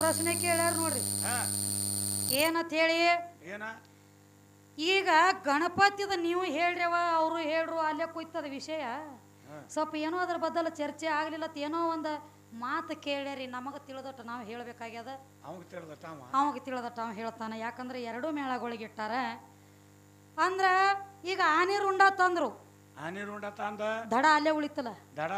ಪ್ರಶ್ನೆ ಕೇಳ್ಯಾರ ನೋಡ್ರಿ. ಏನಂತ ಹೇಳಿ ಈಗ ಗಣಪತಿದ ನೀವು ಹೇಳ್ರವ ಅವರು ಹೇಳ್ರು ಅಲ್ಲೇ ಕುಯ್ತದ ವಿಷಯ ಸ್ವಲ್ಪ ಏನೋ ಅದ್ರ ಬದಲು ಚರ್ಚೆ ಆಗ್ಲಿಲ್ಲ ಏನೋ ಒಂದು ಮಾತು ಕೇಳ್ಯಾರಿ ನಮಗೆ ತಿಳಿದಟ್ಟು ನಾವು ಹೇಳ್ಬೇಕಾಗ್ಯದ ಅವಾಗ ತಿಳಿದಟ್ಟು ಅವ ಹೇಳ್ತಾನ. ಯಾಕಂದ್ರೆ ಎರಡೂ ಮೇಳಗಳಿಗೆ ಇಟ್ಟಾರ ಅಂದ್ರ ಈಗ ಆನೆ ರುಂಡ ತಂದ್ರು ದಡ ಅಲ್ಲೇ ಉಳಿತಲ್ಲ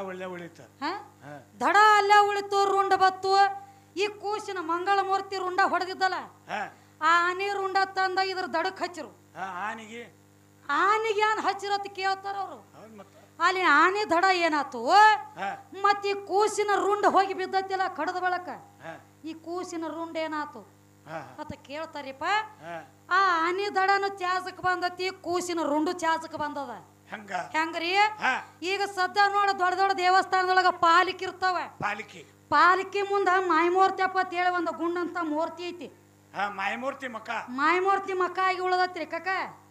ದಡ ಅಲ್ಲೇ ಉಳಿತು ರುಂಡ ಬತ್ತು. ಈ ಕೂಸಿನ ಮಂಗಳ ಮೂರ್ತಿ ರುಂಡ ಹೊಡೆದಿದ್ದಲ್ಲ ಆ ಆನೆ ರುಂಡ ತಂದ ಇದ್ರ ದಡಕ್ ಹಚ್ಚರು. ಆನೆಗೆ ಏನ್ ಹಚ್ಚಿರತ್ ಕೇಳ್ತಾರ ಅವ್ರು. ಅಲ್ಲಿ ಆನೆ ದಡ ಏನಾತು ಮತ್ ಈ ಕೂಸಿನ ರುಂಡ ಹೋಗಿ ಬಿದ್ದತಿಲ್ಲ ಕಡದ ಬಳಕ ಈ ಕೂಸಿನ ರುಂಡ ಏನಾತು ಅಂತ ಕೇಳ್ತಾರಿಪ್ಪ. ಆ ಆನೆ ದಡನು ಚಾಸಕ್ ಬಂದತಿ ಕೂಸಿನ ರುಂಡು ಚಾಸಕ್ ಬಂದದ. ಹೆಂಗ್ರಿ ಈಗ ಸದ್ದ ನೋಡ ದೊಡ್ಡ ದೊಡ್ಡ ದೇವಸ್ಥಾನದೊಳಗ ಪಾಲಿಕೆ ಇರ್ತಾವ. ಪಾಲಿಕೆ ಮುಂದ ಮಾಯಮೂರ್ತಿ ಅಪ್ಪ ಅಂತ ಹೇಳಿ ಒಂದು ಗುಂಡಂತ ಮೂರ್ತಿ ಐತಿ. ಮಾಯಮೂರ್ತಿ ಮಕ್ಕ ಆಗಿ ಉಳದತ್ರಿ ಕಕ್ಕ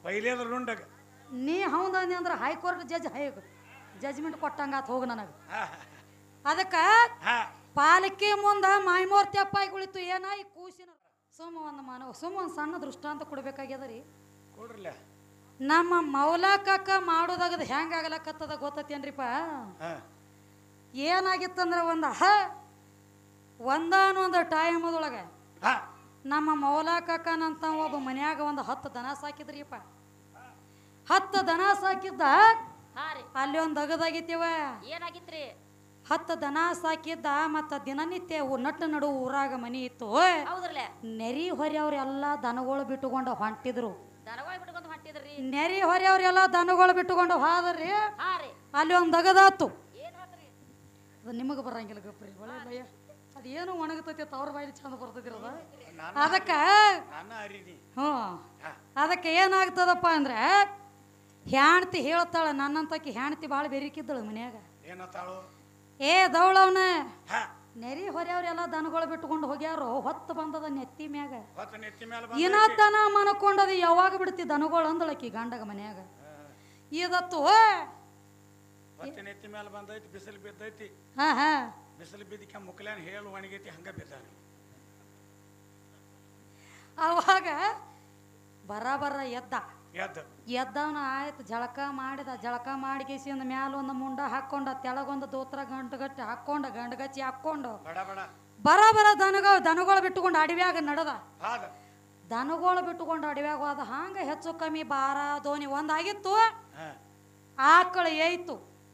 ನೀ ಹೌದಂದಿ ಅಂದ್ರ ಹೈಕೋರ್ಟ್ ಜಜ್ಮೆಂಟ್ ಕೊಟ್ಟಂಗಾತ್ ಹೋಗ ನನಗ. ಅದಕ್ಕ ಪಾಲಿಕೆ ಮುಂದ ಮಾಯಮೂರ್ತಿ ಅಪ್ಪ ಆಗಿ ಉಳಿತು. ಏನ ಈ ಕೂಸಿನ ಸುಮ್ಮ ಒಂದ್ ಸಣ್ಣ ದೃಷ್ಟಾಂತ ಕೊಡ್ಬೇಕಾಗ್ಯದರಿ. ನಮ್ಮ ಮೌಲಾಕಕ್ಕ ಮಾಡೋದಾಗದ ಹೆಂಗ ಆಗಲಕತ್ತದ ಗೊತ್ತೇನ್ರಿಪ್ಪ. ಏನಾಗಿತ್ತಂದ್ರ ಒಂದಾನೊಂದು ಟೈಮದೊಳಗ ನಮ್ಮ ಮೌಲಾಕಕ್ಕನಂತ ಒಬ್ಬ ಮನ್ಯಾಗ ಒಂದು 10 ದನ ಸಾಕಿದ್ರಿಪ್ಪ. 10 ದನ ಸಾಕಿದ್ದ ಅಲ್ಲಿ ಒಂದು ಅಗದಾಗಿತ್ತೀವ. ಏನಾಗಿತ್ರಿ? 10 ದನ ಸಾಕಿದ್ದ ಮತ್ತ ದಿನನಿತ್ಯ ನಟ್ಟು ನಡು ಊರಾಗ ಮನಿ ಇತ್ತು. ನೆರಿ ಹೊರೆಯವ್ರೆಲ್ಲ ದನಗಳು ಬಿಟ್ಟುಕೊಂಡು ಹೊಂಟಿದ್ರು. ನೆರಿ ಹೊರೆಯವ್ರೆಲ್ಲ ದನಗಳು ಬಿಟ್ಟುಕೊಂಡು ಹೋದ್ರಿ. ಅಲ್ಲಿ ಒಂದು ಅಗದಾತು. ಅದು ನಿಮಗೆ ಬರಂಗಿಲ್ಲ ಗಪ್ರಿ ಒಳ್ಳೆ ಭಯ. ಅದೇನು ಒಣಗತೈತಿ ಅವ್ರ ಬಾಯಿ ಚಂದ ಬರ್ತದಿರದ. ಅದಕ್ಕ ಅದಕ್ಕೆ ಏನಾಗ್ತದಪ್ಪ ಅಂದ್ರೆ ಹೆಣ್ತಿ ಹೇಳ್ತಾಳ ನನ್ನಂತಕಿ ಹೆಣ್ತಿ ಭಾಳ ಬೆರಿಕಿದ್ದಳು ಮನ್ಯಾಗ. ಏ ದೌಳವ್ನ ನೆರಿ ಹೊರೆಯವ್ರೆಲ್ಲ ದನಗಳು ಬಿಟ್ಕೊಂಡು ಹೋಗ್ಯಾರು. ಹೊತ್ತು ಬಂದದ ನೆತ್ತಿ ಮ್ಯಾಗ ಇನತನ ಮನಕೊಂಡದ ಯಾವಾಗ ಬಿಡ್ತಿ ದನಗಳು ಅಂದಳಕಿ ಗಂಡಗ ಮನ್ಯಾಗ. ಇದತ್ತು ಅವಾಗ ಬರ ಎದ್ದವನ ಆಯ್ತು ಜಳಕ ಮಾಡಿದ. ಜಳಕ ಮಾಡಿಗೆಸಿಂದ ಮ್ಯಾಲ ಒಂದು ಮುಂಡ ಹಾಕೊಂಡ ತೆಳಗೊಂದು ದೋತ್ರ ಗಂಟಗಟ್ಟಿ ಹಾಕೊಂಡ ಗಂಡಗಚ್ಚಿ ಹಾಕೊಂಡು ಬರ ದನಗಳು ಬಿಟ್ಟುಕೊಂಡು ಅಡವ್ಯಾಗ ನಡೆದ. ದನಗಳು ಬಿಟ್ಟುಕೊಂಡು ಅಡವ್ಯಾಗ ಹೋದ. ಹಂಗ ಹೆಚ್ಚು ಕಮ್ಮಿ ಬಾರ ದೋಣಿ ಒಂದಾಗಿತ್ತು. ಆಕಳ ಏಯ್ತು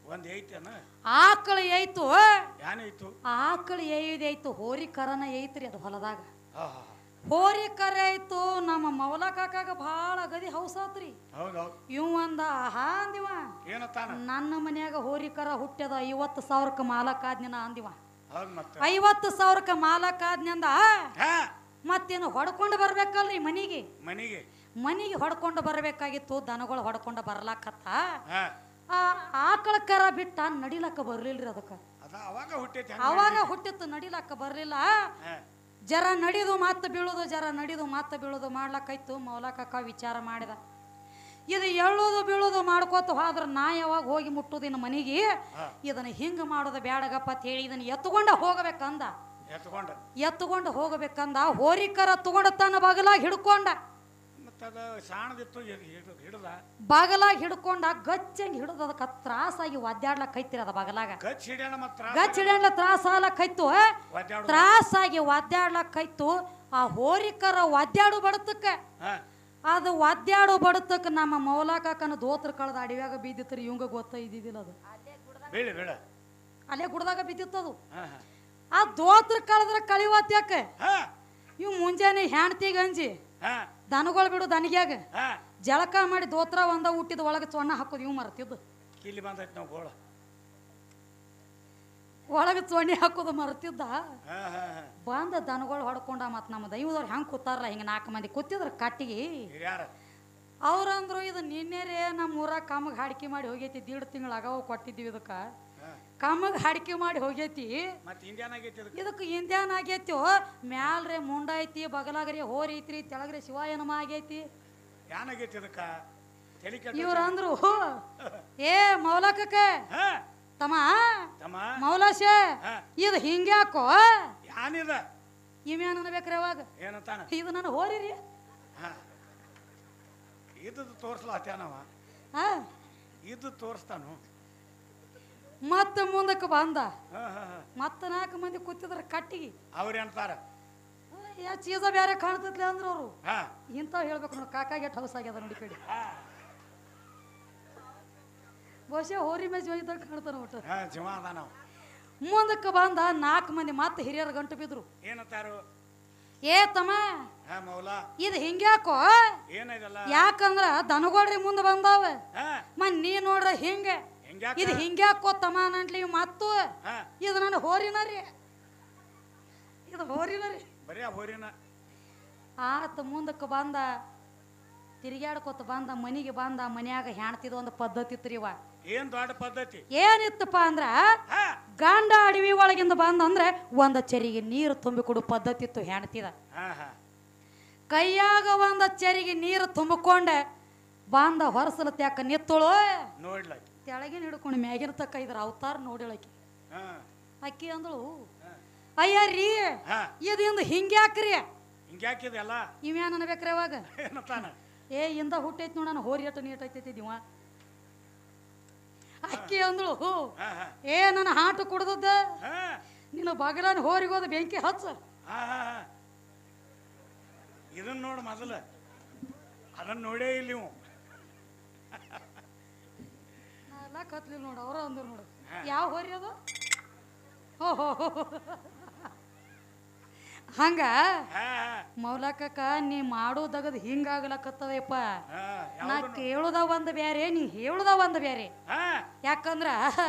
ಆಕಳ ಏಯ್ತು ಹೋರಿ ಕರನ ಐತ್ರಿ ಅದು ಹೊಲದಾಗ. ಹೋರಿ ಕರೆ ಐತು. ನಮ್ಮ ಮೌಲ ಕಾಕಾಗ ಭಾಳ ಅಗದಿ ಹೌಸಾತ್ರಿ. ಇವ್ ಒಂದ ಅಂದಿವ ನನ್ನ ಮನ್ಯಾಗ ಹೋರಿ ಕರ ಹುಟ್ಟ್ಯದ 50,000 ಮಾಲಕ್ಕಾದ್ನ ಅಂದಿವ. 50,000 ಮಾಲಕ್ಕಾದ್ನಂದ ಮತ್ತೇನು ಹೊಡ್ಕೊಂಡು ಬರ್ಬೇಕಲ್ರಿ ಮನಿಗೆ ಹೊಡ್ಕೊಂಡು ಬರ್ಬೇಕಾಗಿತ್ತು. ದನಗಳು ಹೊಡ್ಕೊಂಡು ಬರ್ಲಾಕತ್ತ ಆಕಳ ಕರ ಬಿಟ್ಟ ನಡಿಲಕ್ಕ ಬರ್ಲಿಲ್ರಿ. ಅದಕ್ಕ ಅವಾಗ ಹುಟ್ಟಿತ್ತು ನಡಿಲಕ್ಕ ಬರ್ಲಿಲ್ಲ. ಜರ ನಡಿದು ಮಾತು ಬೀಳೋದು ಮಾಡ್ಲಕ್ಕಾಯ್ತು. ಮೌಲಾಕಕ್ಕ ವಿಚಾರ ಮಾಡಿದ. ಇದು ಎಳ್ಳೋದು ಬೀಳೋದು ಮಾಡ್ಕೋತ ಹೋದ್ರ ನಾ ಯಾವಾಗ ಹೋಗಿ ಮುಟ್ಟುದಿನ ಮನಿಗೆ. ಇದನ್ನ ಹಿಂಗ ಮಾಡೋದು ಬ್ಯಾಡಗಪ್ಪ ಅಂತ ಹೇಳಿ ಇದನ್ನ ಎತ್ಕೊಂಡ ಹೋಗಬೇಕಂದ ಹೋರಿಕರ ತಗೊಂಡ ತನ್ನ ಬಗಲಾಗ ಹಿಡ್ಕೊಂಡ. ಬಗಲಾಗ ಹಿಡ್ಕೊಂಡ ಗಚ್ಚಂಗ್ ಹಿಡಿದ. ಅದಕ್ಕೆ ತ್ರಾಸಾಗಿ ಒದ್ದಾಡ್ಲಕ್ಕೈತಿರ ಅದ ಬಗಲಾಗ ಗಚ್ಚ ಹಿಡಿಯಲ್ಲ ತ್ರಾಸಾಲಕ್ಕೈತು. ತ್ರಾಸಾಗಿ ಒದ್ದಾಡ್ಲಕ್ಕೈತು. ಆ ಹೋರಿಕರ ಒದ್ದಾಡು ಬಡತಕ್ಕ ಅದು ಒದ್ದಾಡು ಬಡತಕ್ಕ ನಮ್ಮ ಮೌಲಾಕನ ದೋತ್ರ ಕಳೆದ ಅಡವ್ಯಾಗ ಬಿದ್ದಿತ್ರಿ. ಇವಂಗ ಗೊತ್ತ ಇದ್ದಿದ್ದಿಲ್ಲ ಅದು ಅಲ್ಲೇ ಗುಡ್ದಾಗ ಬಿದ್ದಿತ್ತದು. ಆ ದೋತ್ರ ಕಳೆದ್ರ ಕಳಿವತ್ ಯಾಕ ಇವ್ ಮುಂಜಾನೆ ಹೆಣ್ತಿಗೆ ಅಂಜಿ ದನಗಳು ಬಿಡು ದನಿಗ್ಯಾಗ ಜಳಕ ಮಾಡಿ ದೋತ್ರ ಒಂದ ಹುಟ್ಟಿದ ಒಳಗೆ ಚೊಣ್ಣ ಹಾಕೋದು. ಇವ್ ಮರ್ತಿದ್ದು ಒಳಗೆ ಚೊಣ್ಣಿ ಹಾಕೋದು ಮರ್ತಿದ್ದ. ಬಂದ ದನಗಳು ಹೊಡ್ಕೊಂಡ. ಮತ್ ನಮ್ಮ ದೈವದವ್ರು ಹೆಂಗ್ ಕೂತಾರಲ್ಲ ಹಿಂಗ 4 ಮಂದಿ ಕೂತಿದ್ರ ಕಟ್ಟಿಗೆ. ಅವ್ರಂದ್ರು ಇದು ನಿನ್ನೆರೇ ನಮ್ಮ ಊರಾಗ ಕಮ್ಮಗೆ ಹಾಡಿಕೆ ಮಾಡಿ ಹೋಗೈತಿ. 1.5 ತಿಂಗಳ ಅಗಾವ ಕೊಟ್ಟಿದ್ದೀವಿ. ಇದಕ್ಕ ಕಮ್ಮಗೆ ಹಾಡಿಕೆ ಮಾಡಿ ಹೋಗೈತಿ. ಇದಕ್ಕೆ ಇಂದ್ಯಾನ ಆಗೈತಿ. ಮ್ಯಾಲ್ರೆ ಮುಂಡ ಐತಿ, ಬಗಲಾಗ್ರಿ ಹೋರಿ ಐತ್ರಿ, ತೆಳಗ್ರಿ ಶಿವಾಯನಮ ಆಗೈತಿ. ಇವ್ರಂದ್ರು ಏ ಮೌಲಾಕಕ್ಕ ತಮ್ಮ ಮೌಲಾಶ ಇದು ಹಿಂಗ್ಯಾಕೋ ಇವ್ಯಾನ ಅನ್ಬೇಕ್ರಿ ಅವಾಗ ಏನಂತಾನ ಇದು ನಾನು ಹೋರಿರಿ ಇದ್ದು ತೋರ್ಸ್ಲಾತ್ಯಾನವ ಇದು ತೋರಿಸ್ತಾನು ಮತ್ತೆ ಮುಂದಕ್ಕೆ ಬಂದ ಮತ್ತ 4 ಮಂದಿ ಕೂತಿದ್ರ ಕಟ್ಟಿಗೆ ಅವ್ರ ಅಂತಾರ ಯಾ ಚೀಸ ಬೇರೆ ಕಾಣ್ತತ್ಲೆ ಅಂದ್ರ ಅವರು ಇಂಥವ್ ಹೇಳ್ಬೇಕು ನೋಡಿ ಕಾಕಾಗೆ ಹೌಸ್ ಆಗ್ಯದ ನೋಡಿ ಕಡೆ ಬಹುಶಃ ಹೋರಿ ಮೇಜ್ ಇದ್ದಾಗ ಕಾಣ್ತಾನ ಒಟ್ಟು ಮುಂದಕ್ಕೆ ಬಂದ 4 ಮಂದಿ ಮತ್ತೆ ಹಿರಿಯರ ಗಂಟು ಬಿದ್ರು ಏನಂತಾರು ಏ ತಮ್ಮ ಇದು ಹಿಂಗ್ಯಾಕೋ ಯಾಕಂದ್ರ ದನಗೋಡ್ರಿ ಮುಂದೆ ಬಂದಾವ ನೀ ನೋಡ್ರ ಹಿಂಗ ಇದು ಹಿಂಗ್ಯಾಕೋ ತಮ್ಮ ನಂಟ್ಲಿ ಮತ್ತು ಇದು ನನ್ನ ಹೋರಿನ ರೀ ಇದು ಹೋರಿನ ರೀ ಆತ ಮುಂದಕ್ಕೆ ಬಂದ ತಿರುಗಾಡ್ಕೊತ ಬಂದ ಮನಿಗೆ ಬಂದ ಮನ್ಯಾಗ ಹೆಣ್ತಿದ ಒಂದು ಪದ್ಧತಿ ಇತ್ರಿವ ಏನ್ ದೊಡ್ಡ ಪದ್ಧತಿ ಏನಿತ್ತಪ್ಪ ಅಂದ್ರ ಗಂಡ ಅಡವಿ ಒಳಗಿಂದ ಬಂದಂದ್ರೆ ಒಂದ ಚೆರಿಗೆ ನೀರು ತುಂಬಿಕೊಡು ಪದ್ಧತಿ ಇತ್ತು ಹೆಣ್ತಿದ ಕೈಯಾಗ ಒಂದ ಚೆರಿಗೆ ನೀರು ತುಂಬಿಕೊಂಡೆ ಬಂದ ಹೊರಸಲ ತ್ಯಾಕ ನಿತ್ತಳು ತೆಳಗಿನ ಹಿಡ್ಕೊಂಡು ಮ್ಯಾಗಿನ ತಕ್ಕ ಇದ್ರ ಅವತಾರ ನೋಡಿಳಕಿ ಅಕ್ಕಿ ಅಂದಳು ಅಯ್ಯ ರೀ ಇದಿಂದ ಹಿಂಗ್ಯಾಕ್ರಿ ಹಿಂಗ್ಯಾಕಿದೆಲ್ಲ ಇವ್ಯಾನ ಅನ್ಬೇಕ್ರಿ ಅವಾಗ ಏ ಇಂದ ಹುಟ್ಟೈತಿ ನೋಡ ನಾನು ಹೋರಿ ಅಟ್ಟು ನೀಟ್ ಐತೈತಿ ದಿವ ಅಕ್ಕಿ ಅಂದಳು ಏ ನನ್ನ ಹಾಟು ಕುಡ್ದದ್ದ ನಿನ್ನ ಬಗಲನ್ ಹೋರಿಗೋದ ಬೆಂಕಿ ಹಚ್ಚ ಇದನ್ನ ನೋಡು ಮೊದಲ ಅದನ್ನ ನೋಡೇ ಇಲ್ಲ ನೀವು ಎಲ್ಲ ಕತ್ಲಿಲ್ಲ ನೋಡು ಅವ್ರ ಅಂದ್ರು ನೋಡು ಯಾವ ಹೋರಿ ಅದು ಓಹೋ ಹಂಗ ಮೌಲಕಕ್ಕ ನೀ ಮಾಡೋದಗದ್ ಹಿಂಗಾಗ್ಲಕತ್ತದಪ್ಪ ನಾ ಕೇಳುದ ಒಂದ್ ಬ್ಯಾರೆ ನೀ ಹೇಳುದ ಒಂದ್ ಬ್ಯಾರೆ ಯಾಕಂದ್ರ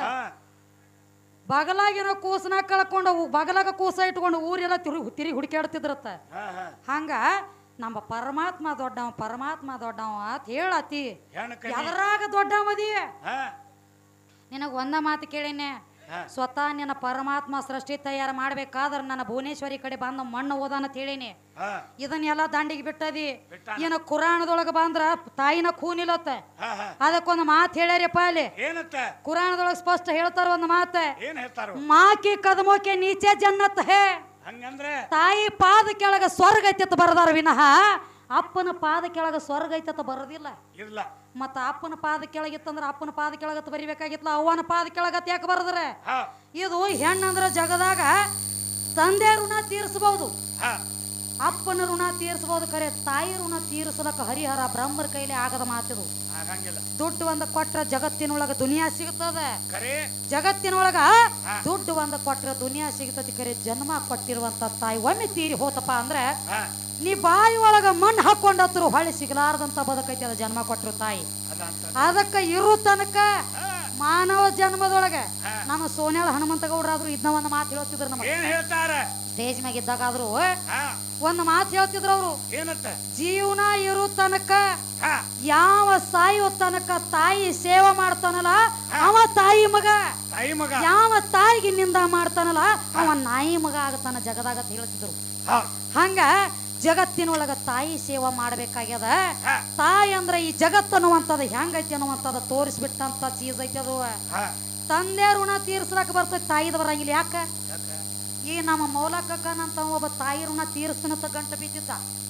ಬಗಲಾಗಿನ ಕೂಸನ ಕಳ್ಕೊಂಡು ಬಗಲಾಗ ಕೂಸ ಇಟ್ಕೊಂಡು ಊರೆಲ್ಲ ತಿರುಗಿ ಹುಡುಕಾಡ್ತಿದ್ರತ್ತ ಹಂಗ ನಮ್ಮ ಪರಮಾತ್ಮ ದೊಡ್ಡವ ಅಂತ ಹೇಳತಿ ಎದರಾಗ ದೊಡ್ಡವದಿ ನಿನಗ ಒಂದ ಮಾತು ಕೇಳೇನೆ ಸ್ವತಃ ನಿನ್ನ ಪರಮಾತ್ಮ ಸೃಷ್ಟಿ ತಯಾರು ಮಾಡ್ಬೇಕಾದ್ರ ನನ್ನ ಭುವನೇಶ್ವರಿ ಕಡೆ ಬಂದ ಮಣ್ಣು ಓದಾನ ತಿಳಿನಿ ಇದನ್ನೆಲ್ಲ ದಂಡಿಗೆ ಬಿಟ್ಟದಿ ಏನ ಕುರಾಣದೊಳಗ ಬಂದ್ರ ತಾಯಿನ ಕೂನಿಲತ್ತ ಅದಕ್ಕೊಂದು ಮಾತು ಹೇಳ್ಯಾರಪ್ಪ ಅಲ್ಲಿ ಕುರಾಣದೊಳಗ ಸ್ಪಷ್ಟ ಹೇಳ್ತಾರ ಒಂದು ಮಾತ ಮಾಕಿ ಕದಮೋಕೆ ನೀಚೆ ಜನ್ನತ್ ಹೇ ತಾಯಿ ಪಾದ ಕೆಳಗ ಸ್ವರ್ಗ ಐತತ್ ಬರದಾರ ವಿನಃ ಅಪ್ಪನ ಪಾದ ಕೆಳಗ ಸ್ವರ್ಗ ಐತತ್ ಬರೋದಿಲ್ಲ ಮತ್ತ ಅಪ್ಪನ ಪಾದ ಕೆಳಗಿತ್ತಂದ್ರ ಅಪ್ಪನ ಪಾದ ಕೆಳಗತ್ ಬರಿಬೇಕಾಗಿತ್ತಲ್ಲ ಅವ್ವನ ಪಾದ ಕೆಳಗತ್ ಯಾಕೆ ಬರದ್ರ ಇದು ಹೆಣ್ಣಂದ್ರ ಜಗದಾಗ ತಂದೆ ಋಣ ತೀರಿಸಬಹುದು ಅಪ್ಪನ ಋಣ ತೀರಿಸಬಹುದು ಖರೆ ತಾಯಿ ಋಣ ತೀರಿಸಲಕ್ಕ ಹರಿಹರ ಬ್ರಹ್ಮರ ಕೈಲಿ ಆಗದ ಮಾತಿದು ದುಡ್ಡು ಒಂದ ಕೊಟ್ರ ಜಗತ್ತಿನೊಳಗ ದುನಿಯಾ ಸಿಗುತ್ತದ ಜಗತ್ತಿನೊಳಗ ದುಡ್ಡು ಒಂದ ಕೊಟ್ರ ದುನಿಯಾ ಸಿಗುತ್ತದೆ ಖರೆ ಜನ್ಮ ಕೊಟ್ಟಿರುವಂತ ತಾಯಿ ಒಮ್ಮೆ ತೀರಿ ಹೋತಪ್ಪ ಅಂದ್ರೆ ನೀ ಬಾಯಿ ಒಳಗ ಮಣ್ಣು ಹಾಕೊಂಡತ್ರು ಹೊಳಿ ಸಿಗಲಾರ್ದಂತ ಬದುಕೈತಿ ಅದ ಜನ್ಮ ಕೊಟ್ಟರು ತಾಯಿ ಅದಕ್ಕ ಇರು ತನಕ ಮಾನವ ಜನ್ಮದೊಳಗ ನಮ್ಮ ಸೋನ್ಯಾಳ ಹನುಮಂತಗೌಡ್ರಾದ್ರು ಇದನ್ನ ಒಂದು ಮಾತು ಹೇಳ್ತಿದ್ರು ನಮಗೆ ಸ್ಟೇಜ್ ಮ್ಯಾಗ ಇದ್ದಾಗಾದ್ರು ಒಂದು ಮಾತು ಹೇಳ್ತಿದ್ರು ಅವರು ಜೀವನ ಇರು ತನಕ ಯಾವ ಸಾಯೋ ತನಕ ತಾಯಿ ಸೇವೆ ಮಾಡ್ತಾನಲ್ಲ ಅವ ತಾಯಿ ಮಗ ಯಾವ ತಾಯಿಗೆ ನಿಂದ ಮಾಡ್ತಾನಲ್ಲ ಅವ ನಾಯಿ ಮಗ ಆಗತಾನ ಜಗದಾಗ ಅಂತ ಹೇಳ್ತಿದ್ರು ಹಂಗ ಜಗತ್ತಿನೊಳಗ ತಾಯಿ ಸೇವಾ ಮಾಡ್ಬೇಕಾಗ್ಯದ ತಾಯಿ ಅಂದ್ರ ಈ ಜಗತ್ತನ್ನುವಂತದ ಹೆಂಗೈತಿ ಅನ್ನುವಂತದ ತೋರಿಸ್ಬಿಟ್ಟಂತ ಚೀಸ್ ಐತಿ ಅದು ತಂದೆ ಋಣ ತೀರ್ಸ್ಲಕ್ ಬರ್ತೈತಿ ತಾಯಿದ ಬರಂಗಿಲ್ಲ ಯಾಕ ಈ ನಮ್ಮ ಮೌಲಕಕ್ಕನಂತ ಒಬ್ಬ ತಾಯಿ ಋಣ ತೀರಿಸ್ತನಂತ ಗಂಟ ಬಿದ್ದಿದ್ದ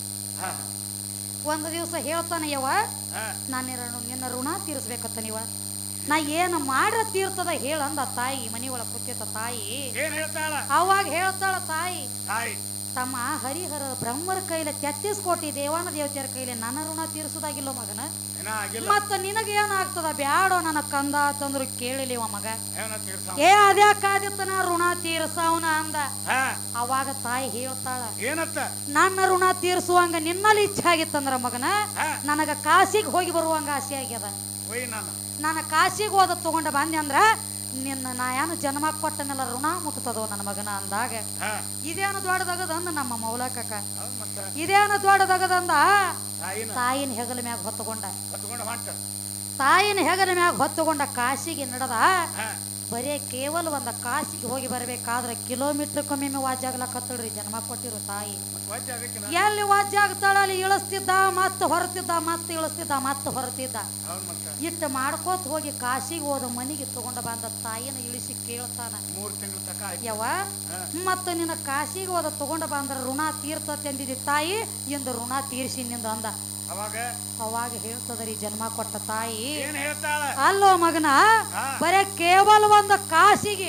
ಒಂದು ದಿವಸ ಹೇಳ್ತಾನೆ ಯವ್ವ ನಿನ್ನ ಋಣ ತೀರಿಸ್ಬೇಕತ್ತ ನೀವ ನಾ ಏನು ಮಾಡ್ರ ತೀರ್ತದ ಹೇಳಂದ ತಾಯಿ ಮನಿ ಒಳಗ ಕೂತಿತ್ತ ತಾಯಿ ಅವಾಗ ಹೇಳ್ತಾಳ ತಾಯಿ ತಮ್ಮ ಹರಿಹರ ಬ್ರಹ್ಮರ ಕೈಲಿ 33 ಕೋಟಿ ದೇವಾನ ದೇವತೆಯರ ಕೈಲಿ ನನ್ನ ಋಣ ತೀರಿಸೋದಾಗಿಲ್ಲೋ ಮಗನ ಮತ್ತ ನಿನಗ ಏನಾಗ್ತದ ಬ್ಯಾಡೋ ನನ್ನ ಕಂದ ಅಂತಂದ್ರು ಕೇಳಿಲಿವ ಮಗ ಏ ಅದ್ಯಾಕಾದಿತ್ತ ನಾ ಋಣ ತೀರ್ಸವನ ಅಂದ ಅವಾಗ ತಾಯಿ ಹೇಳ್ತಾಳ ನನ್ನ ಋಣ ತೀರ್ಸುವಂಗ ನಿನ್ನಲ್ಲಿ ಇಚ್ಛೆ ಆಗಿತ್ತಂದ್ರ ಮಗನ ನನಗ ಕಾಶಿಗೆ ಹೋಗಿ ಬರುವಂಗ ಆಸೆ ಆಗ್ಯದ ನಾನು ಕಾಶಿಗೆ ಹೋದ ತಗೊಂಡ ಬಂದೆ ಅಂದ್ರ ನಿನ್ನ ನಾ ಏನು ಜನ್ಮ ಕೊಟ್ಟನೆಲ್ಲ ಋಣ ಮುಟ್ತದೋ ನನ್ನ ಮಗನ ಅಂದಾಗ ಇದೇನು ದೊಡ್ಡದಾಗದಂದ ನಮ್ಮ ಮೌಲಕಕ್ಕ ಇದೇನು ದೊಡ್ಡದಾಗದಂದ ತಾಯಿನ ಹೆಗಲ ಮ್ಯಾಗ ಹೊತ್ತುಕೊಂಡ ತಾಯಿನ ಹೆಗಲ ಮ್ಯಾಗ ಹೊತ್ತುಕೊಂಡ ಕಾಶಿಗೆ ನಡೆದ ಬರೇ ಕೇವಲ ಒಂದು ಕಾಸಿಗೆ ಹೋಗಿ ಬರ್ಬೇಕಾದ್ರೆ ಕಿಲೋಮೀಟರ್ಕೊಮ್ಮೆ ವಾಜ್ಯ ಆಗ್ಲಕತ್ತಳ್ರಿ ಜನ್ಮ ಕೊಟ್ಟಿರೋ ತಾಯಿ. ಎಲ್ಲಿ ವಾಜ್ಯ ಆಗ್ತಾಳ ಅಲ್ಲಿ ಇಳಿಸ್ತಿದ್ದ ಮತ್ತೆ ಹೊರತಿದ್ದ ಮತ್ತೆ ಇಳಿಸ್ತಿದ್ದ ಮತ್ತೆ ಹೊರತಿದ್ದ. ಇಟ್ಟು ಮಾಡ್ಕೋತ ಹೋಗಿ ಕಾಶಿಗೆ ಹೋದ ಮನೆಗೆ ತಗೊಂಡು ಬಂದ ತಾಯಿನ ಇಳಿಸಿ ಕೇಳ್ತಾನ, ಯವ್ವ ಮತ್ತ ನಿನ್ನ ಕಾಶಿಗೆ ಹೋದ ತಗೊಂಡು ಬಂದ್ರ ಋಣ ತೀರ್ತತೆ ಅಂದಿದ್ದಿ ತಾಯಿ, ಇಂದ ಋಣ ತೀರ್ಸಿ ನಿಂದ ಅಂದ. ಅವಾಗ ಹೇಳ್ತದ್ರಿ ಜನ್ಮ ಕೊಟ್ಟ ತಾಯಿ, ಅಲ್ಲೋ ಮಗನ ಬರೇ ಕೇವಲ ಒಂದು ಕಾಶಿಗೆ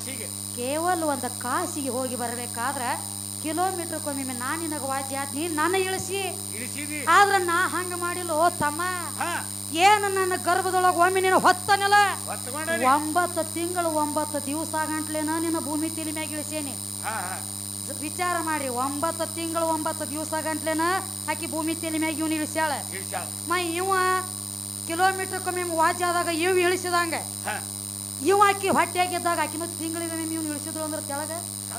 ಹೋಗಿ ಬರ್ಬೇಕಾದ್ರ ಕಿಲೋಮೀಟರ್ಕೊಮ್ಮೆ ನಾ ನಿನಗ ವಾಜ್ಯ ಆದ್ನಿ, ನನ್ನ ಇಳಿಸಿ. ಆದ್ರ ನಾ ಹಂಗ ಮಾಡಿಲ್ಲ ಓ ತಮ್ಮ. ಏನು ನನ್ನ ಗರ್ಭದೊಳಗ ಒಮ್ಮೆ ನೀನು ಹೊತ್ತನಲ್ಲ 9 ತಿಂಗಳು 9 ದಿವಸ ಗಂಟ್ಲೇನ ನಿನ್ನ ಭೂಮಿ ತಿಳಿ ಮ್ಯಾಗ ಇಳಿಸೇನಿ. ವಿಚಾರ ಮಾಡ್ರಿ, 9 ತಿಂಗಳು 9 ದಿವಸ ಗಂಟ್ಲೇನ ಆಕಿ ಭೂಮಿ ತೆಲಿ ಮ್ಯಾಗ ಇವ್ನು ಇಳಿಸ್ಯಾಳ. ಇವ ಕಿಲೋಮೀಟರ್ಕೊಮ್ಮೆ ವಾಜ್ಯ ಆದಾಗ ಇವ್ ಇಳಿಸಿದಂಗ, ಇವ ಆಕಿ ಹೊಟ್ಟೆಯಾಗಿದ್ದಾಗ ಆಕಿನ ತಿಂಗಳಿಗೊಮ್ಮೆ ಇವ್ನು ಇಳಿಸಿದ್ರು ಅಂದ್ರೆ ತೆಳಗ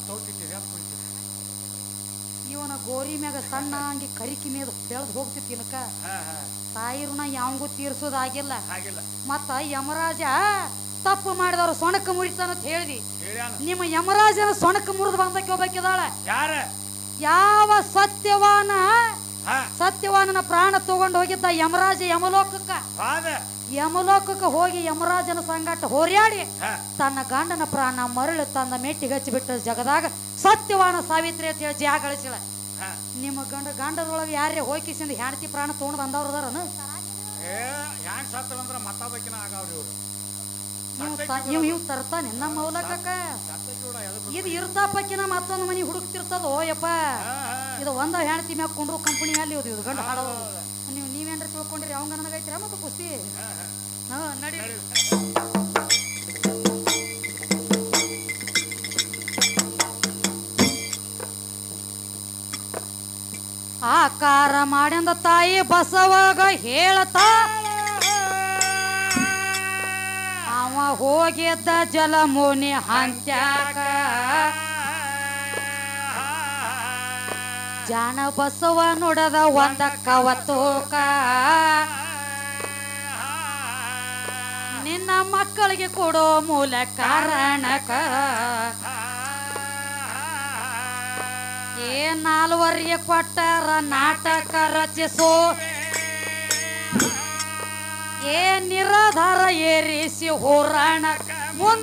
ಇವನ ಗೋರಿ ಮ್ಯಾಗ ಸಣ್ಣ ಹಂಗೆ ಕರಿಕಿ ಮೇಲೆ ಬೆಳೆದು ಹೋಗ್ತಿತ್ತು. ಇನ್ಕ ತಾಯಿ ಋಣ ಯಾವಂಗೂ ತೀರ್ಸೋದಾಗಿಲ್ಲ. ಮತ್ತ ಯಮರಾಜ ತಪ್ಪು ಮಾಡಿದವ್ರು ಸೊಣಕ ಮುರಿತಾನಂತ ಹೇಳ್ದಿ. ನಿಮ್ಮ ಯಮರಾಜನ ಸೊಣಕ ಮುರಿದು ಬಂದಕ್ಕೆ ಹೋಗ್ಬೇಕಿದಾಳ. ಯಾವ ಸತ್ಯವಾನನ ಪ್ರಾಣ ತಗೊಂಡು ಹೋಗಿದ್ದ ಯಮರಾಜ ಯಮಲೋಕಕ್ಕೆ ಹೋಗಿ ಯಮರಾಜನ ಸಂಗಾಟ ಹೋರ್ಯಾಡಿ ತನ್ನ ಗಂಡನ ಪ್ರಾಣ ಮರಳು ತನ್ನ ಮೆಟ್ಟಿಗೆ ಹಚ್ಚಿಬಿಟ್ಟ ಜಗದಾಗ ಸತ್ಯವಾನ ಸಾವಿತ್ರಿ ಅಂತ ಹೇಳಿ ಜಯ ಗಳಿಸಿಳ. ನಿಮ್ಮ ಗಂಡದೊಳಗೆ ಯಾರೇ ಹೋಗಿಸಿಂದ ಹೆಂಡತಿ ಪ್ರಾಣ ತಗೊಂಡು ಬಂದವ್ರು ಅದಾರನು? ಇವ್ ತರ್ತಾನೆ ನಮ್ಮ ಮೌಲಕ. ಇದು ಇರ್ತಾಪಕ್ಕಿನ ಮತ್ತೊಂದು ಮನಿ ಹುಡುಕ್ತಿರ್ತದೋ ಯಪ್ಪ. ಇದು ಒಂದ ಹೆಣ್ತಿ ಮ್ಯಾಗ ಕೊಂಡ್ರು ಕಂಪನಿ ಅಲ್ಲಿ ಇದು ಗಂಡು ಹಾಡೋದು. ನೀವೇನ್ರ ತಿಳ್ಕೊಂಡ್ರಿ ಅವಂಗ ನನಗೈತಿರ ಮತ್ತು ಕುಸ್ತಿ ನಡಿ. ಆಕಾರ ಮಾಡ್ಯಂದ ತಾಯಿ ಬಸವಾಗ ಹೇಳತಾ ಅವ ಹೋಗಿದ್ದ ಜಲಮುನಿ ಹಂತ್ಯಾಕ ಜಾಣ ಬಸವ ನುಡದ ಒಂದ ಕವತೋಕ ನಿನ್ನ ಮಕ್ಕಳಿಗೆ ಕೊಡೋ ಮೂಲ ಕಾರಣಕ ಏ 4 ವರ್ಷ ಕೊಟ್ಟಾರ ನಾಟಕ ರಚಿಸೋ ಏ ನಿರಾಧಾರ ಏರಿಸಿ ಹೋರಾಣ ಮುಂದ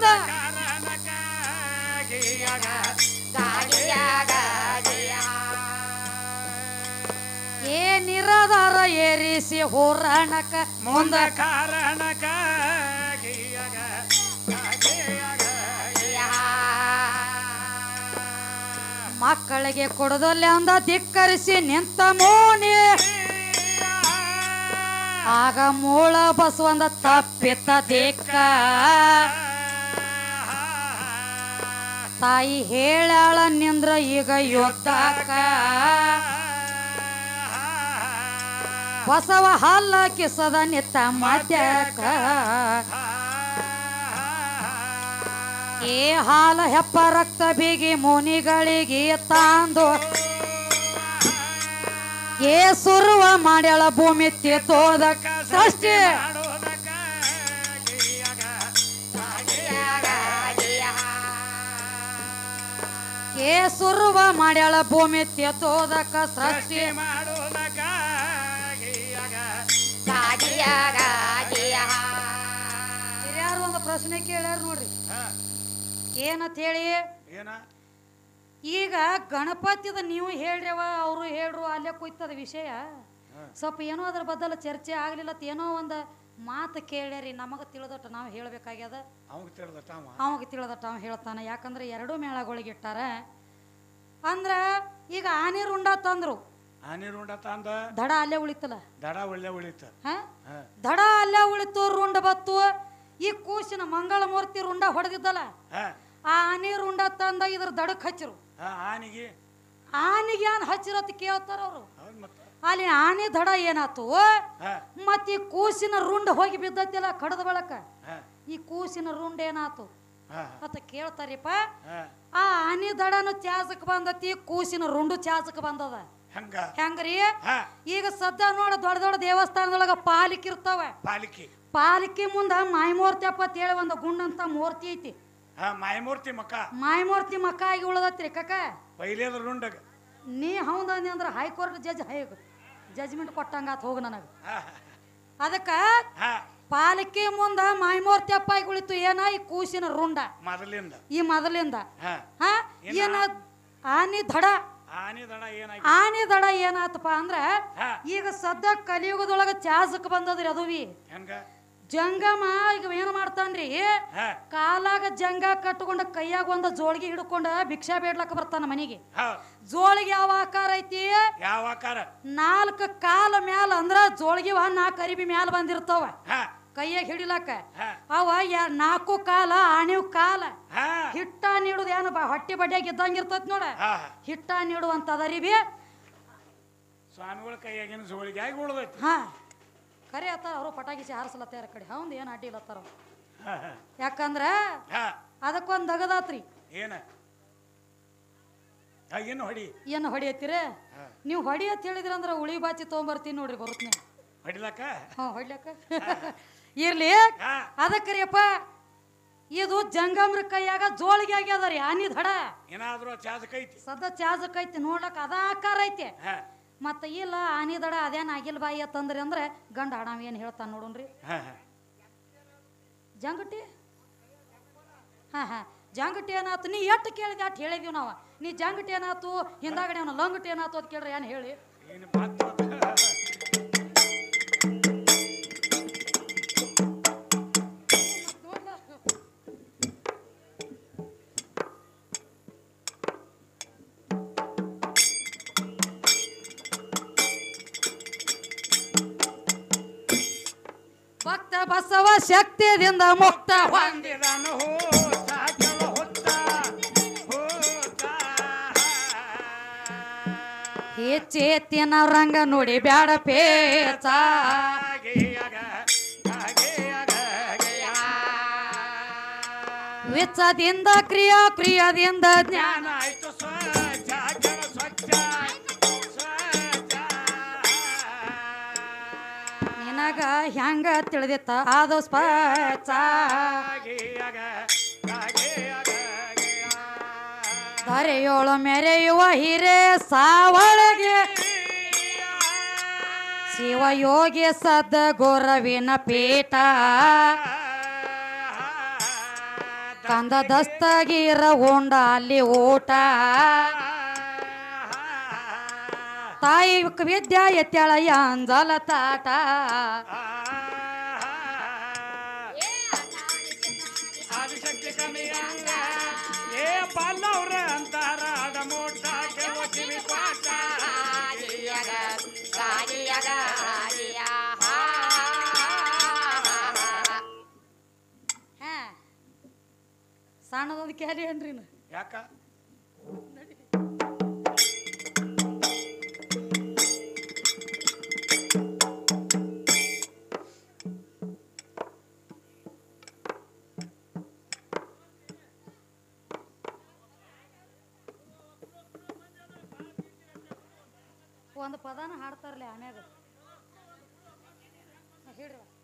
ಏ ನಿರಾಧಾರ ಏರಿಸಿ ಹೋರಾಣಕ ಮುಂದ ಕಾರಣಕ ಮಕ್ಕಳಿಗೆ ಕೊಡದಲ್ಲ ಅಂದ ಧಿಕ್ಕರಿಸಿ ನಿಂತ ಮೋನಿ ಆಗ ಮೂಳ ಬಸವಂದ ತಪ್ಪಿತ ದಿಕ್ಕ ತಾಯಿ ಹೇಳಾಳ ನಿಂದ್ರ ಈಗ ಯುದ್ಧಕ್ಕ ಬಸವ ಹಲ್ಲ ಕಿಸದ ನಿತ್ತ ಮದ್ಯಕ್ಕ ಏ ಹಾಲ ಹೆಪ್ಪ ರಕ್ತ ಬಿಗಿ ಮುನಿಗಳಿಗೆ ತಾಂದು ಏ ಸುರುವ ಮಾಡ್ಯಾಳ ಭೂಮಿ ತೋದಕ ಸೃಷ್ಟಿ ಏ ಸುರುವ ಮಾಡ್ಯಾಳ ಭೂಮಿ ತೋದಕ ಸೃಷ್ಟಿ ಯಾರು ಒಂದು ಪ್ರಶ್ನೆ ಕೇಳ್ಯಾರ ನೋಡ್ರಿ ಏನಂತ ಹೇಳಿ. ಈಗ ಗಣಪತಿದ ನೀವು ಹೇಳ್ರವ ಅವರು ಹೇಳ್ರು ಅಲ್ಲೇ ಕುಯ್ತದ ವಿಷಯ ಸ್ವಲ್ಪ ಏನೋ ಅದ್ರ ಬದಲ ಚರ್ಚೆ ಆಗ್ಲಿಲ್ಲ. ಏನೋ ಒಂದು ಮಾತು ಕೇಳ್ಯಾರಿ ನಮಗ ತಿಳಿದಟ್ಟು ನಾವು ಹೇಳ್ಬೇಕಾಗ್ಯದ. ಅವಾಗ ತಿಳಿದಟ್ಟು ಅವ ಹೇಳ್ತಾನ. ಯಾಕಂದ್ರೆ 2 ಮೇಳಗಳಿಗೆ ಇಟ್ಟಾರ ಅಂದ್ರ ಈಗ ಆನೆ ರುಂಡ ತಂದ್ರು ದಡ ಅಲ್ಲೇ ಉಳಿತಲ್ಲ ದಡ ಅಲ್ಲೇ ಉಳಿತು ರುಂಡ ಬತ್ತು. ಈ ಕೂಸಿನ ಮಂಗಳ ಮೂರ್ತಿ ರುಂಡ ಹೊಡೆದಿದ್ದಲ್ಲ ಆ ಆನೆ ರುಂಡ ತಂದ ಇದ್ರ ದಡಕ್ ಹಚ್ಚರು. ಆನೆಗೆ ಏನ್ ಹಚ್ಚಿರತ್ ಕೇಳ್ತಾರ ಅವ್ರು. ಅಲ್ಲಿ ಆನೆ ದಡ ಏನಾತು ಮತ್ ಈ ಕೂಸಿನ ರುಂಡ ಹೋಗಿ ಬಿದ್ದತಿಲ್ಲ ಕಡದ ಬಳಕ ಈ ಕೂಸಿನ ರುಂಡ ಏನಾತು ಅಂತ ಕೇಳ್ತಾರಿಪ್ಪ. ಆ ಆನೆ ದಡನು ಚಾಸಕ್ ಬಂದತಿ ಕೂಸಿನ ರುಂಡು ಚಾಸಕ್ ಬಂದದ. ಹೆಂಗ್ರಿ ಈಗ ಸದ್ದ ನೋಡ ದೊಡ್ಡ ದೊಡ್ಡ ದೇವಸ್ಥಾನದೊಳಗ ಪಾಲಿಕೆ ಇರ್ತಾವ. ಪಾಲಿಕೆ ಮುಂದ ಮಾಯಮೂರ್ತಿ ಅಪ್ಪ ಹೇಳಿ ಒಂದು ಗುಂಡಂತ ಮೂರ್ತಿ ಐತಿ. ಮಾಯಮೂರ್ತಿ ಮಕ್ಕ ಆಗಿ ಉಳದತ್ರಿ ಕಕ್ಕ. ನೀ ಹೌದಂದಿ ಅಂದ್ರ ಹೈಕೋರ್ಟ್ ಜಜ್ಮೆಂಟ್ ಕೊಟ್ಟಂಗಾತ್ ಹೋಗ ನನಗ. ಅದಕ್ಕ ಪಾಲಿಕೆ ಮುಂದ ಮಾಯಮೂರ್ತಿ ಅಪ್ಪ ಆಗಿ ಉಳಿತು. ಏನ ಈ ಕೂಸಿನ ರುಂಡ ಈ ಮೊದಲಿಂದ ಏನ ಆನಿ ದಡ ಏನಾತಪ್ಪ ಅಂದ್ರ ಈಗ ಸದ್ದ ಕಲಿಯುಗದೊಳಗ ಚಾಸಕ್ ಬಂದದ್ರಿ ಅದುವಿ ಜಂಗಮ. ಈಗ ಏನ್ ಮಾಡ್ತಾನ್ರಿ, ಕಾಲಾಗ ಜಂಗ ಕಟ್ಕೊಂಡ ಕೈಯಾಗ ಒಂದ ಜೋಳಿಗೆ ಹಿಡ್ಕೊಂಡ ಭಿಕ್ಷಾ ಬೇಡ್ಲಕ್ಕ ಬರ್ತಾನ ಮನಿಗೆ. ಜೋಳಿಗೆ ಯಾವ ಆಕಾರ ಐತಿ? 4 ಕಾಲ ಮ್ಯಾಲ ಅಂದ್ರ ಜೋಳಿಗೆ 4 ಅರಿಬಿ ಮ್ಯಾಲ ಬಂದಿರ್ತಾವ ಕೈಯಾಗ ಹಿಡಿಲಕ್ಕ. ಅವ 4 ಕಾಲ ಆಣಿವ್ ಕಾಲ ಹಿಟ್ಟ ನೀಡುದ ಏನು ಹೊಟ್ಟೆ ಬಡ್ಡಿಯಾಗ ಇದ್ದಂಗ ಇರ್ತೈತಿ ನೋಡ. ಹಿಟ್ಟ ನೀಡುವಂತದ ಅರಿಬಿ ಸ್ವಾಮಿಗಳ ಕೈಯಾಗಿನ ಜೋಳಿಗೆ ಆಗಿ ಉಳ್ದೈತಿ. ಖರೆ ಆತಾರ ಅವರು ಪಟಾಕಿಸಿ ಹಾರಿಸ್ಲತ್ತಾರ ಕಡೆ. ಹೌದ್ ಏನ್ ಅಡ್ಡಿಲತ್ತಾರ. ಯಾಕಂದ್ರ ಅದಕ್ಕೊಂದ್ ದಗದಾತ್ರಿ. ಏನು ಹೊಡಿಯತ್ತೀರ ನೀವು? ಹೊಡಿ ಅಂತ ಹೇಳಿದ್ರ ಅಂದ್ರ ಉಳಿ ಬಾಚಿ ತಗೊಂಬರ್ತೀನಿ ನೋಡ್ರಿ. ಬರುತ್ತೀನಿ ಹೊಡಿಲಕ್ಕ. ಹೊಡ್ಲಕ್ಕ ಇರ್ಲಿ. ಅದಕ್ಕರಿಯಪ್ಪ ಇದು ಜಂಗಮ್ರ ಕೈಯಾಗ ಜೋಳಿಗೆ ಆಗ್ಯದರಿ ಆನಿ ದಡ. ಏನಾದ್ರು ಚಾಜಕೈತಿ ಸದ ಚಾಜಕೈತಿ ನೋಡ್ಲಕ್ಕ ಅದ ಆಕಾರ ಐತಿ. ಮತ್ತ ಇಲ್ಲ ಆನಿ ದಡ ಅದೇನ್ ಆಗಿಲ್ ಬಾಯಿ ಅಂತಂದ್ರಿ ಅಂದ್ರೆ ಗಂಡ ಹಡಾವ ಏನ್ ಹೇಳ್ತಾನ ನೋಡೋಣ್ರಿ. ಜಂಗಟಿ ಜಂಗಟಿ ಏನಾತು? ನೀ ಎಟ್ಟು ಕೇಳಿದೆ ಅಟ್ ಹೇಳಿದೀವಿ ನಾವ. ನೀ ಜಂಗಟಿ ಏನಾತು ಹಿಂದಾಗಡೆ ಅವನ ಲಂಗಟಿ ಏನಾತು ಅಂತ ಕೇಳ್ರಿ. ಏನ್ ಹೇಳಿ ಭಕ್ತ ಬಸವ ಶಕ್ತಿಯಿಂದ ಮುಕ್ತ ಹೊಂದಿದನು. ಚೇತಿನ ರಂಗ ನೋಡಿ ಬ್ಯಾಡ ಪೇಚ. ವಿಚ್ಚದಿಂದ ಕ್ರಿಯಾದಿಂದ ಜ್ಞಾನ ಆಯ್ತು ನಿನಗ ಹೆಂಗ ತಿಳಿದಿತ್ತ ಅದು ಸ್ಪಷ್ಟ. ಧರೆಯೋಳು ಮೆರೆಯುವ ಹಿರೇ ಸಾವಳಗೆ ಶಿವಯೋಗಿ ಸದ್ದ ಗುರವಿನ ಪೀಠ. ಕಂದ ದಸ್ತಗೀರ ಉಂಡ ಅಲ್ಲಿ ಊಟ. ತಾಯಿ ವಿದ್ಯಾ ಎತ್ಯಾಳ ಅಂಜಲ ತಾಟ. ಬಲ್ಲವ್ರ ಅಂತಾರ ಅದ ಮೋಟ ಕಿವಿ ಪಾಠ. ಸಣ್ಣದೊಂದು ಕ್ಯಾರಿ ಏನ್ರಿ ಯಾಕ? ಒಂದು ಪದಾನ ಹಾಡ್ತಾರಲ್ಲ ಆಮ್ಯಾಗ ಹೇಳ್ರಿ.